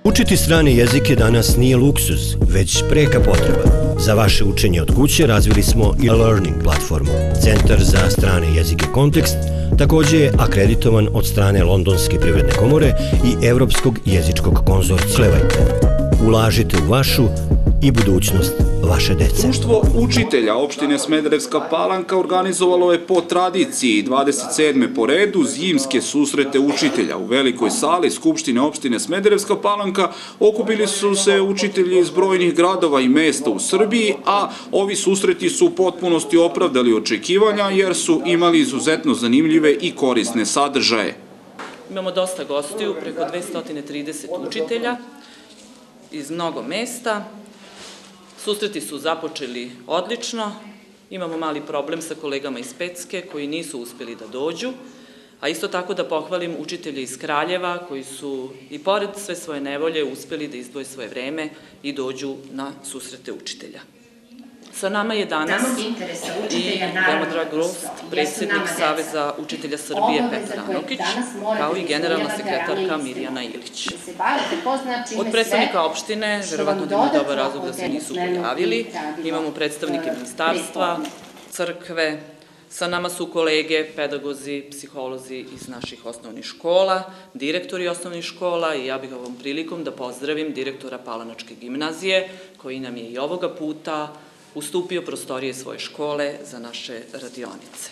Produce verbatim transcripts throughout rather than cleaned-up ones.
Učiti strane jezike danas nije luksuz, već preka potreba. Za vaše učenje od kuće razvili smo i e-learning platformu. Centar za strane jezike Kontekst također je akreditovan od strane Londonske privredne komore i Evropskog jezičkog konzorcija. Slevajte, ulažite u vašu i budućnost vaše dece. Društvo učitelja opštine Smederevska Palanka organizovalo je po tradiciji dvadeset sedme po redu zimske susrete učitelja. U velikoj sali Skupštine opštine Smederevska Palanka okupili su se učitelji iz brojnih gradova i mesta u Srbiji, a ovi susreti su u potpunosti opravdali očekivanja jer su imali izuzetno zanimljive i korisne sadržaje. Imamo dosta gostiju, preko dvesta trideset učitelja iz mnogo mesta. Susreti su započeli odlično, imamo mali problem sa kolegama iz Pecke koji nisu uspeli da dođu, a isto tako da pohvalim učitelje iz Kraljeva koji su i pored sve svoje nevolje uspeli da izdvoje svoje vreme i dođu na susrete učitelja. Sa nama je danas i veoma drag gost, predsjednik Saveza učitelja Srbije Petar Anokić, kao i generalna sekretarka Mirjana Ilić. Od predstavnika opštine, verovatno da imaju dobar razlog da se nisu pojavili, imamo predstavnike ministarstva, crkve, sa nama su kolege, pedagozi, psiholozi iz naših osnovnih škola, direktori osnovnih škola i ja bih ovom prilikom da pozdravim direktora Palanačke gimnazije, koji nam je i ovoga puta ustupio prostorije svoje škole za naše radionice.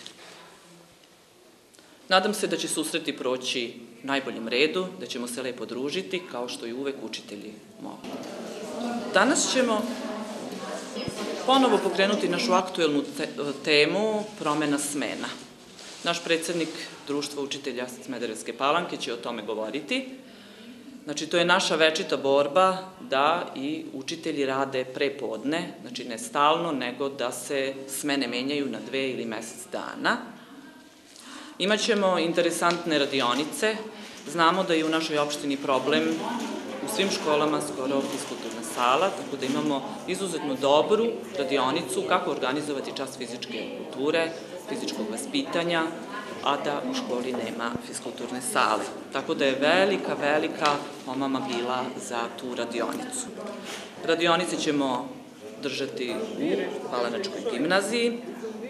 Nadam se da će susreti proći u najboljem redu, da ćemo se lepo družiti, kao što i uvek učitelji mogu. Danas ćemo ponovo pokrenuti našu aktuelnu temu promena smena. Naš predsednik Društva učitelja Smederevske Palanke će o tome govoriti. Znači, to je naša večita borba da i učitelji rade prepodne, znači ne stalno, nego da se smene menjaju na dve ili mesec dana. Imaćemo interesantne radionice. Znamo da je u našoj opštini problem u svim školama skoro fiskulturna sala, tako da imamo izuzetno dobru radionicu kako organizovati čas fizičke kulture, fizičkog vaspitanja, a da u školi nema fiskulturne sale. Tako da je velika, velika pomama bila za tu radionicu. Radionice ćemo držati u Palanačkoj gimnaziji.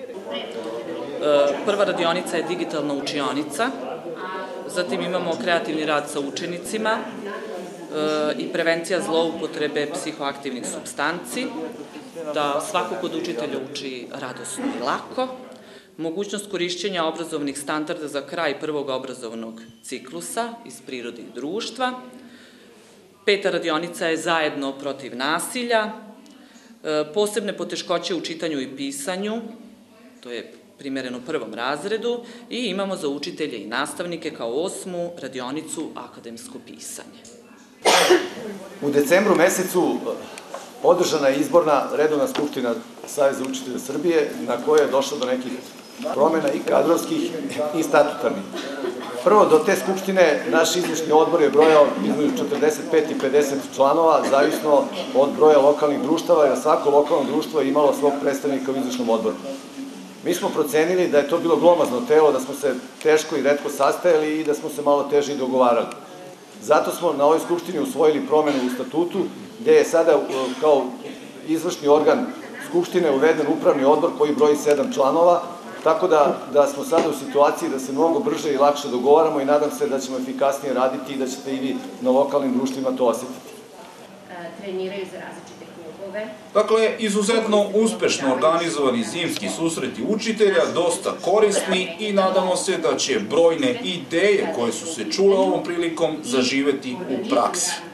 Prva radionica je digitalna učionica, zatim imamo kreativni rad sa učenicima i prevencija zloupotrebe psihoaktivnih supstanci, da svako kod učitelja uči radosno i lako, mogućnost korišćenja obrazovnih standarda za kraj prvog obrazovnog ciklusa iz prirode i društva. Peta radionica je zajedno protiv nasilja, posebne poteškoće u čitanju i pisanju, to je primereno prvom razredu, i imamo za učitelje i nastavnike kao osmu radionicu akademsko pisanje. U decembru mesecu održana je izborna redovna skupština Saveza učitelja Srbije, na kojoj je došlo do nekih promjena i kadrovskih i statutarnih. Prvo, do te skupštine naš izvršni odbor je brojao između četrdeset pet i pedeset članova, zavisno od broja lokalnih društava, jer svako lokalno društvo je imalo svog predstavnika u izvršnom odboru. Mi smo procenili da je to bilo glomazno telo, da smo se teško i retko sastajali i da smo se malo teže i dogovarali. Zato smo na ovoj skupštini usvojili promjenu u statutu, gde je sada kao izvršni organ skupštine uveden upravni odbor koji broji sedam članova, tako da smo sada u situaciji da se mnogo brže i lakše dogovaramo i nadam se da ćemo efikasnije raditi i da ćete i vi na lokalnim društvima to osetiti. Treniraju za različite klubove. Dakle, izuzetno uspešno organizovani zimski susreti učitelja, dosta korisni i nadamo se da će brojne ideje koje su se čule ovom prilikom zaživeti u praksi.